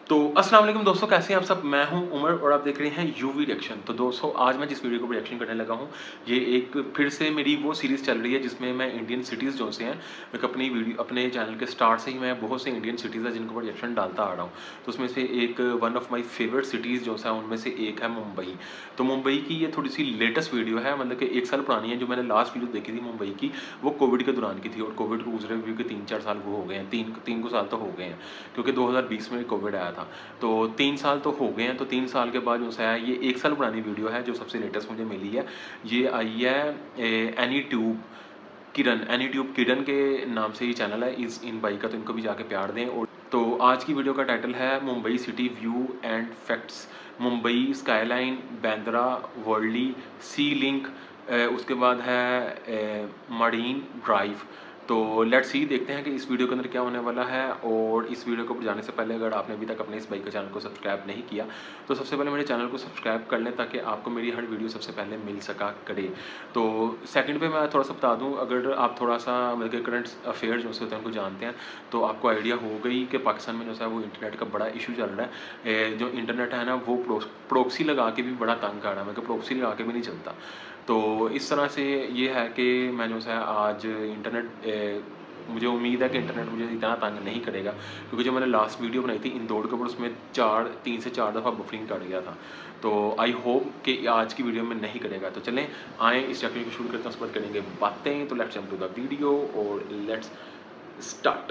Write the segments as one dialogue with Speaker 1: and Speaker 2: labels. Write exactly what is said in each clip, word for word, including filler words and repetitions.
Speaker 1: तो अस्सलाम वालेकुम दोस्तों, कैसे हैं आप सब। मैं हूं उमर और आप देख रहे हैं यूवी रिएक्शन। तो दोस्तों आज मैं जिस वीडियो को रिएक्शन करने लगा हूं, ये एक फिर से मेरी वो सीरीज़ चल रही है जिसमें मैं इंडियन सिटीज़ जो से हैं, मैं अपनी वीडियो अपने चैनल के स्टार्ट से ही मैं बहुत से इंडियन सिटीज़ हैं जिनको रिएक्शन डालता आ रहा हूँ। तो उसमें से एक one of my favourite cities जो है उनमें से एक है मुंबई। तो मुंबई की ये थोड़ी सी लेटेस्ट वीडियो है, मतलब कि एक साल पुरानी है। जो मैंने लास्ट वीडियो देखी थी मुंबई की, वो कोविड के दौरान की थी और कोविड को गुजरे हुए तीन चार साल वो हो गए हैं, तीन तीन को साल तो हो गए हैं, क्योंकि दो हज़ार बीस में कोविड आया था। तो तीन साल तो हो गए हैं। तो तीन साल के बाद जो है ये एक साल पुरानी वीडियो है जो सबसे लेटेस्ट मुझे मिली है। ये आई है Any Tube Kiran, Any Tube Kiran के नाम से ये चैनल है इस इन बाई का, तो इनको भी जाके प्यार दें। और तो आज की वीडियो का टाइटल है Mumbai city view and facts. Mumbai skyline, Bandra, Worli, sea link, उसके बाद है मरीन ड्राइव। तो लेट्स सी, देखते हैं कि इस वीडियो के अंदर क्या होने वाला है। और इस वीडियो को जाने से पहले अगर आपने अभी तक अपने इस भाई के चैनल को सब्सक्राइब नहीं किया तो सबसे पहले मेरे चैनल को सब्सक्राइब कर लें ताकि आपको मेरी हर वीडियो सबसे पहले मिल सका करे। तो सेकंड पे मैं थोड़ा सा बता दूं, अगर आप थोड़ा सा मतलब कि करंट अफेयर जो होते हैं उनको जानते हैं तो आपको आइडिया हो गई कि पाकिस्तान में जो है वो इंटरनेट का बड़ा इशू चल रहा है। जो इंटरनेट है ना वो प्रोक्सी लगा के भी बड़ा तंग कर रहा है, मतलब प्रोक्सी लगा के भी नहीं चलता। तो इस तरह से ये है कि मैं जो है आज इंटरनेट, मुझे उम्मीद है कि इंटरनेट मुझे इतना तंग नहीं करेगा, क्योंकि जो मैंने लास्ट वीडियो बनाई थी इंदौर के ऊपर उसमें चार तीन से चार दफ़ा बफरिंग कर गया था। तो आई होप कि आज की वीडियो में नहीं करेगा। तो चलें आएँ इस चैप्टर को शुरू करते हैं, उस पर करेंगे बातें। तो let's jump to the video और let's start.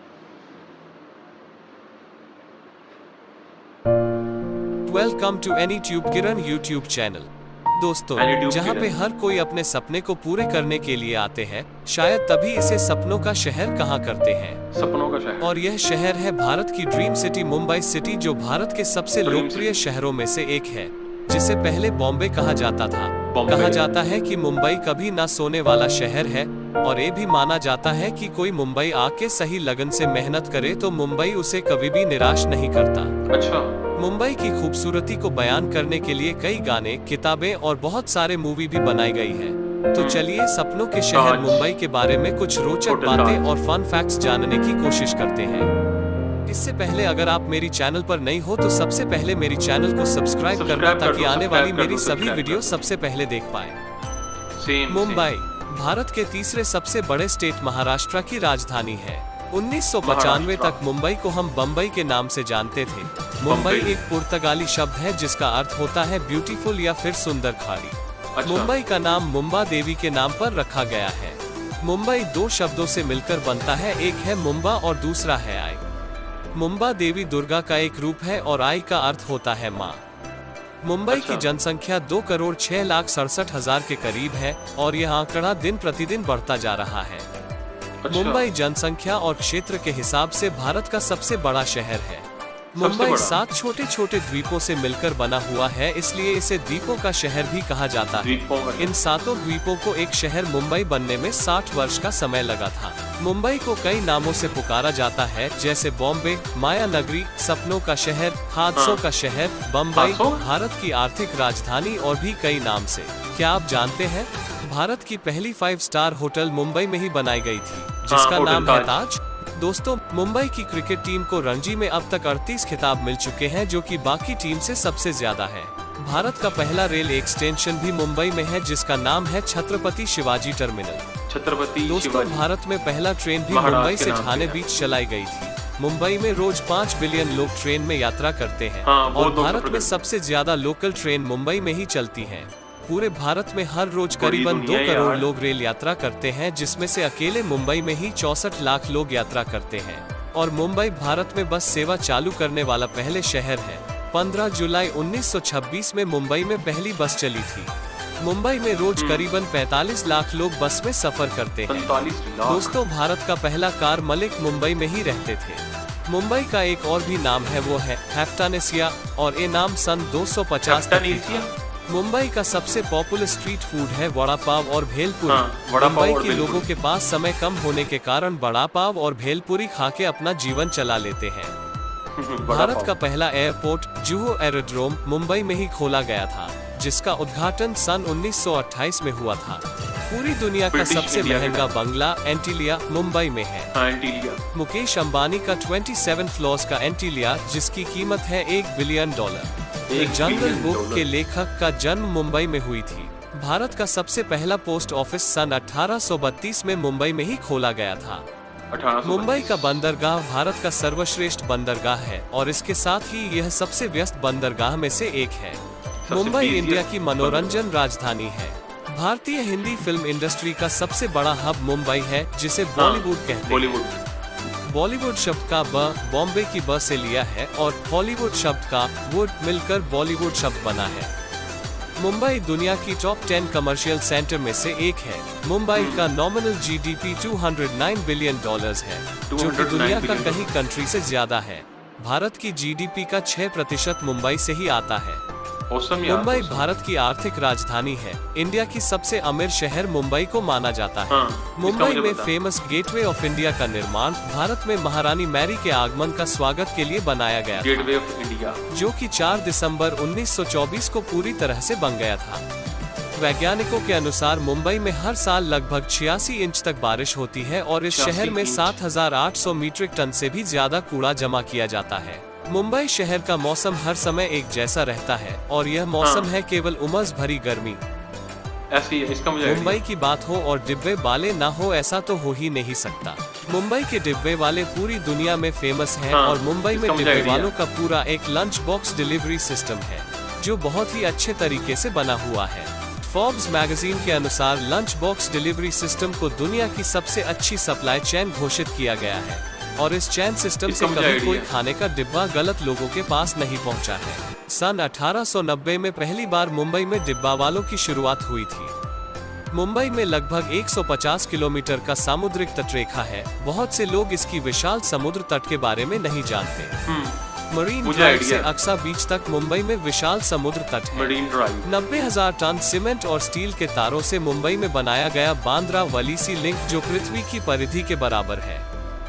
Speaker 2: Welcome to Any Tube Kiran YouTube channel. दोस्तों, जहां पे हर कोई अपने सपने को पूरे करने के लिए आते हैं, शायद तभी इसे सपनों का शहर कहा करते हैं।
Speaker 1: सपनों का शहर।
Speaker 2: और यह शहर है भारत की ड्रीम सिटी मुंबई सिटी, जो भारत के सबसे लोकप्रिय शहरों में से एक है, जिसे पहले बॉम्बे कहा जाता था। कहा जाता है कि मुंबई कभी ना सोने वाला शहर है, और ये भी माना जाता है कि कोई मुंबई आके सही लगन से मेहनत करे तो मुंबई उसे कभी भी निराश नहीं करता।
Speaker 1: अच्छा।
Speaker 2: मुंबई की खूबसूरती को बयान करने के लिए कई गाने, किताबें और बहुत सारे मूवी भी बनाई गई है। तो चलिए सपनों के शहर मुंबई के बारे में कुछ रोचक बातें और फन फैक्ट्स जानने की कोशिश करते हैं। इससे पहले अगर आप मेरी चैनल पर नई हो तो सबसे पहले मेरी चैनल को सब्सक्राइब करना ताकि आने वाली मेरी सभी वीडियो सबसे पहले देख पाए। मुंबई भारत के तीसरे सबसे बड़े स्टेट महाराष्ट्र की राजधानी है। उन्नीस सौ पचानवे तक मुंबई को हम बम्बई के नाम से जानते थे। मुंबई एक पुर्तगाली शब्द है जिसका अर्थ होता है ब्यूटीफुल या फिर सुंदर खाड़ी।
Speaker 1: अच्छा।
Speaker 2: मुंबई का नाम मुंबा देवी के नाम पर रखा गया है। मुंबई दो शब्दों से मिलकर बनता है, एक है मुंबा और दूसरा है आई। मुंबा देवी दुर्गा का एक रूप है और आई का अर्थ होता है माँ। मुंबई
Speaker 1: अच्छा।
Speaker 2: की जनसंख्या दो करोड़ छह लाख सड़सठ हजार के करीब है और यह आंकड़ा दिन प्रतिदिन बढ़ता जा रहा है।
Speaker 1: अच्छा।
Speaker 2: मुंबई जनसंख्या और क्षेत्र के हिसाब से भारत का सबसे बड़ा शहर है। मुंबई सात छोटे छोटे द्वीपों से मिलकर बना हुआ है, इसलिए इसे द्वीपों का शहर भी कहा जाता है। इन सातों द्वीपों को एक शहर मुंबई बनने में साठ वर्ष का समय लगा था। मुंबई को कई नामों से पुकारा जाता है, जैसे बॉम्बे, माया नगरी, सपनों का शहर, हादसों
Speaker 1: हाँ।
Speaker 2: का शहर, बम्बई, भारत की आर्थिक राजधानी और भी कई नाम से। क्या आप जानते हैं भारत की पहली फाइव स्टार होटल मुंबई में ही बनाई गई थी, जिसका
Speaker 1: हाँ,
Speaker 2: नाम है ताज। दोस्तों, मुंबई की क्रिकेट टीम को रणजी में अब तक अड़तीस खिताब मिल चुके हैं, जो कि बाकी टीम से सबसे ज्यादा है। भारत का पहला रेल एक्सटेंशन भी मुंबई में है, जिसका नाम है छत्रपति शिवाजी टर्मिनल। छत्रपति दोस्तों, भारत में पहला ट्रेन भी मुंबई से ठाणे बीच चलाई गई थी। मुंबई में रोज पाँच बिलियन लोग ट्रेन में यात्रा करते हैं।
Speaker 1: हाँ,
Speaker 2: और भारत में सबसे ज्यादा लोकल ट्रेन मुंबई में ही चलती हैं। पूरे भारत में हर रोज करीबन दो करोड़ लोग रेल यात्रा करते हैं, जिसमें से अकेले मुंबई में ही चौसठ लाख लोग यात्रा करते हैं। और मुंबई भारत में बस सेवा चालू करने वाला पहले शहर है। पंद्रह जुलाई उन्नीस सौ छब्बीस में मुंबई में पहली बस चली थी। मुंबई में रोज करीबन पैंतालीस लाख लोग बस में सफर करते हैं। दोस्तों, भारत का पहला कार मलिक मुंबई में ही रहते थे। मुंबई का एक और भी नाम है, वो है हैफ्टानेसिया, और ये नाम सन दो सौ पचास तक था। मुंबई का सबसे पॉपुलर स्ट्रीट फूड है वड़ा पाव और भेलपुरी। हाँ, मुंबई के लोगों के पास समय कम होने के कारण वड़ा पाव और भेलपुरी खा के अपना जीवन चला लेते हैं। भारत का पहला एयरपोर्ट जुहू एरोड्रोम मुंबई में ही खोला गया था, जिसका उद्घाटन सन उन्नीस सौ अट्ठाईस में हुआ था। पूरी दुनिया का सबसे महंगा बंगला एंटीलिया मुंबई में है।
Speaker 1: एंटीलिया।
Speaker 2: मुकेश अंबानी का सत्ताईस फ्लोर्स का एंटीलिया, जिसकी कीमत है एक बिलियन डॉलर। एक जंगल बुक के लेखक का जन्म मुंबई में हुई थी। भारत का सबसे पहला पोस्ट ऑफिस सन अठारह सौ बत्तीस में मुंबई में ही खोला गया था। मुंबई का बंदरगाह भारत का सर्वश्रेष्ठ बंदरगाह है और इसके साथ ही यह सबसे व्यस्त बंदरगाह में से एक है। मुंबई इंडिया की मनोरंजन राजधानी है। भारतीय हिंदी फिल्म इंडस्ट्री का सबसे बड़ा हब मुंबई है, जिसे बॉलीवुड कहते हैं। बॉलीवुड शब्द का ब बॉम्बे की ब से लिया है और हॉलीवुड शब्द का वुड मिलकर बॉलीवुड शब्द बना है। मुंबई दुनिया की टॉप टेन कमर्शियल सेंटर में से एक है। मुंबई का नॉमिनल जीडीपी दो सौ नौ बिलियन डॉलर्स है, जो कि दुनिया का कहीं कंट्री से ज्यादा है। भारत की जीडीपी का छह प्रतिशत मुंबई से ही आता है। मुंबई भारत की आर्थिक राजधानी है। इंडिया की सबसे अमीर शहर मुंबई को माना जाता है।
Speaker 1: हाँ,
Speaker 2: मुंबई में फेमस गेटवे ऑफ इंडिया का निर्माण भारत में महारानी मैरी के आगमन का स्वागत के लिए बनाया गया था,
Speaker 1: गेटवे ऑफ इंडिया,
Speaker 2: जो कि चार दिसंबर उन्नीस सौ चौबीस को पूरी तरह से बन गया था। वैज्ञानिकों के अनुसार मुंबई में हर साल लगभग छियासी इंच तक बारिश होती है और इस शहर में सात हजार आठ सौ मीट्रिक टन से भी ज्यादा कूड़ा जमा किया जाता है। मुंबई शहर का मौसम हर समय एक जैसा रहता है और यह मौसम
Speaker 1: हाँ।
Speaker 2: है केवल उमस भरी गर्मी।
Speaker 1: ऐसी है, इसका मुझे
Speaker 2: मुंबई की बात हो और डिब्बे वाले ना हो, ऐसा तो हो ही नहीं सकता। मुंबई के डिब्बे वाले पूरी दुनिया में फेमस हैं
Speaker 1: हाँ,
Speaker 2: और मुंबई में
Speaker 1: इसका
Speaker 2: डिब्बे वालों का पूरा एक लंच बॉक्स डिलीवरी सिस्टम है, जो बहुत ही अच्छे तरीके से बना हुआ है। फोर्ब्स मैगजीन के अनुसार लंच बॉक्स डिलीवरी सिस्टम को दुनिया की सबसे अच्छी सप्लाई चेन घोषित किया गया है और इस चैन सिस्टम से कभी कोई खाने का डिब्बा गलत लोगों के पास नहीं पहुंचा है। सन अठारह सौ नब्बे में पहली बार मुंबई में डिब्बा वालों की शुरुआत हुई थी। मुंबई में लगभग एक सौ पचास किलोमीटर का सामुद्रिक तटरेखा है। बहुत से लोग इसकी विशाल समुद्र तट के बारे में नहीं जानते। मरीन ड्राइव से अक्सा बीच तक मुंबई में विशाल समुद्र तट है।
Speaker 1: मरीन ड्राइव
Speaker 2: नब्बे हजार टन सीमेंट और स्टील के तारों से मुंबई में बनाया गया बांद्रा वलीसी लिंक, जो पृथ्वी की परिधि के बराबर है।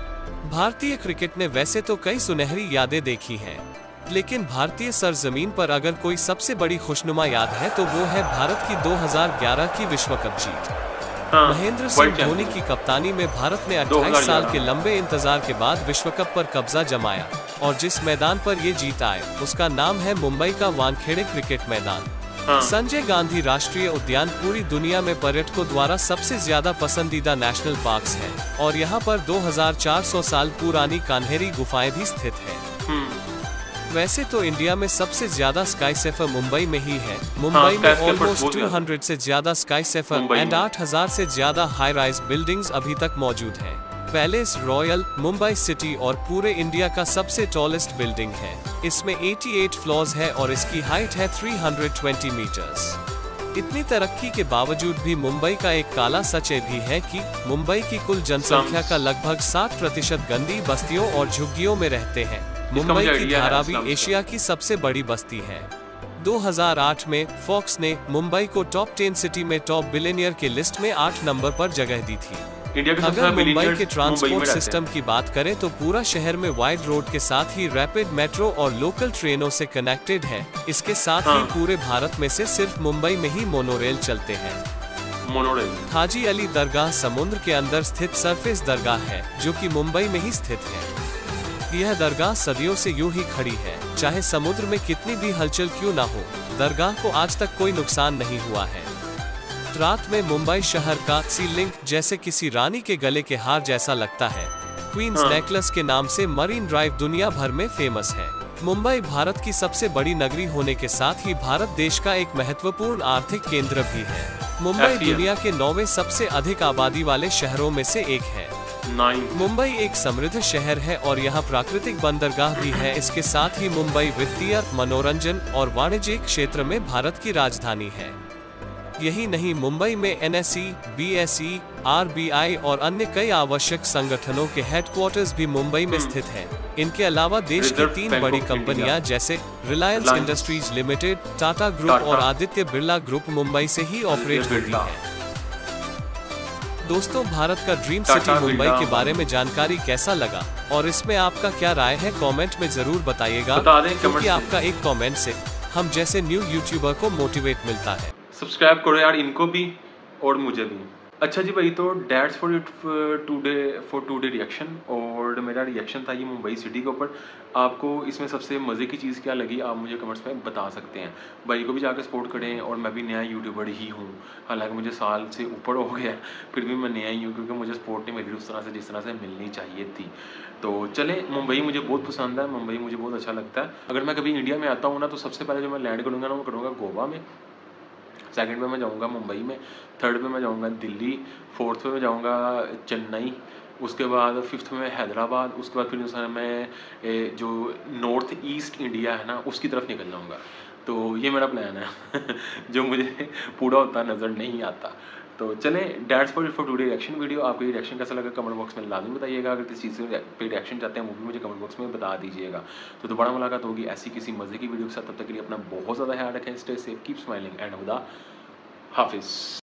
Speaker 2: भारतीय क्रिकेट ने वैसे तो कई सुनहरी यादें देखी हैं, लेकिन भारतीय सरजमीन पर अगर कोई सबसे बड़ी खुशनुमा याद है तो वो है भारत की दो हज़ार ग्यारह की विश्व कप जीत।
Speaker 1: हाँ,
Speaker 2: महेंद्र सिंह धोनी की कप्तानी में भारत ने अट्ठाईस साल के लंबे इंतजार के बाद विश्व कप पर कब्जा जमाया और जिस मैदान पर ये जीत आए उसका नाम है मुंबई का वानखेड़े क्रिकेट मैदान।
Speaker 1: हाँ।
Speaker 2: संजय गांधी राष्ट्रीय उद्यान पूरी दुनिया में पर्यटकों द्वारा सबसे ज्यादा पसंदीदा नेशनल पार्क्स है और यहाँ पर दो हज़ार चार सौ साल पुरानी कान्हेरी गुफाएं भी स्थित है। वैसे तो इंडिया में सबसे ज्यादा स्काई सेफर मुंबई में ही है। मुंबई में ऑलमोस्ट दो सौ से ज्यादा स्काई सेफर एंड आठ हज़ार से ज्यादा हाई राइज बिल्डिंग्स अभी तक मौजूद हैं। पैलेस रॉयल मुंबई सिटी और पूरे इंडिया का सबसे टॉलेस्ट बिल्डिंग है। इसमें अट्ठासी फ्लोर्स है और इसकी हाइट है तीन सौ बीस मीटर्स। इतनी तरक्की के बावजूद भी मुंबई का एक काला सच ये भी है कि मुंबई की कुल जनसंख्या का लगभग साठ प्रतिशत गंदी बस्तियों और झुग्गियों में रहते हैं। मुंबई की धारावी एशिया की सबसे बड़ी बस्ती है। दो हज़ार आठ में फॉक्स ने मुंबई को टॉप टेन सिटी में टॉप बिलियनियर के लिस्ट में आठ नंबर पर जगह दी थी। अगर मुंबई के ट्रांसपोर्ट सिस्टम की बात करें तो पूरा शहर में वाइड रोड के साथ ही रैपिड मेट्रो और लोकल ट्रेनों से कनेक्टेड है। इसके साथ
Speaker 1: हाँ।
Speaker 2: ही पूरे भारत में से सिर्फ मुंबई में ही मोनोरेल चलते हैं।
Speaker 1: मोनोरेल
Speaker 2: हाजी अली दरगाह समुद्र के अंदर स्थित सरफेस दरगाह है, जो कि मुंबई में ही स्थित है। यह दरगाह सदियों से यूं ही खड़ी है, चाहे समुद्र में कितनी भी हलचल क्यों ना हो। दरगाह को आज तक कोई नुकसान नहीं हुआ है। रात में मुंबई शहर का सी लिंक जैसे किसी रानी के गले के हार जैसा लगता है। क्वींस
Speaker 1: हाँ।
Speaker 2: नेकलेस के नाम से मरीन ड्राइव दुनिया भर में फेमस है। मुंबई भारत की सबसे बड़ी नगरी होने के साथ ही भारत देश का एक महत्वपूर्ण आर्थिक केंद्र भी है। मुंबई दुनिया के नौवें सबसे अधिक आबादी वाले शहरों में से एक है। मुंबई एक समृद्ध शहर है और यहाँ प्राकृतिक बंदरगाह भी है। इसके साथ ही मुंबई वित्तीय, मनोरंजन और वाणिज्यिक क्षेत्र में भारत की राजधानी है। यही नहीं, मुंबई में N S E, B S E, R B I और अन्य कई आवश्यक संगठनों के हेडक्वार्टर्स भी मुंबई में स्थित हैं। इनके अलावा देश की तीन बड़ी कंपनियां जैसे Reliance Industries Limited, Tata group और आदित्य बिरला ग्रुप मुंबई से ही ऑपरेट होती है। दोस्तों, भारत का ड्रीम सिटी मुंबई के बारे में जानकारी कैसा लगा और इसमें आपका क्या राय है, कमेंट में जरूर बताइएगा, क्योंकि आपका एक कमेंट से हम जैसे न्यू यूट्यूबर को मोटिवेट मिलता है।
Speaker 1: सब्सक्राइब करो यार इनको भी और मुझे भी। अच्छा जी भाई, तो that's for it today for today reaction, और मेरा रिएक्शन था ये मुंबई सिटी के ऊपर। आपको इसमें सबसे मज़े की चीज़ क्या लगी आप मुझे कमेंट्स में बता सकते हैं। भाई को भी जाकर सपोर्ट करें, और मैं भी नया यूट्यूबर ही हूँ, हालांकि मुझे साल से ऊपर हो गया, फिर भी मैं नया ही हूँ क्योंकि मुझे सपोर्ट नहीं मिली उस तरह से जिस तरह से मिलनी चाहिए थी। तो चलें, मुंबई मुझे बहुत पसंद है, मुंबई मुझे बहुत अच्छा लगता है। अगर मैं कभी इंडिया में आता हूँ ना, तो सबसे पहले जो मैं लैंड करूँगा ना वो करूँगा गोवा में, सेकंड में मैं जाऊंगा मुंबई में, थर्ड में मैं जाऊंगा दिल्ली, फोर्थ में मैं जाऊंगा चेन्नई, उसके बाद फिफ्थ में हैदराबाद, उसके बाद फिर मैं जो नॉर्थ ईस्ट इंडिया है ना उसकी तरफ निकल जाऊंगा। तो ये मेरा प्लान है जो मुझे पूरा होता नज़र नहीं आता। तो चलें, that's for for today reaction video. आपको ये रिएक्शन कैसा लगा कमेंट बॉक्स में लाजमी बताइएगा। अगर किसी चीज़ पे रिएक्शन चाहते हैं वो भी मुझे कमेंट बॉक्स में बता दीजिएगा। तो दोबारा मुलाकात होगी ऐसी किसी मज़े की वीडियो के साथ। तब तक के लिए अपना बहुत ज़्यादा ख्याल रखें। Stay safe, keep smiling and खुदा हाफिज़।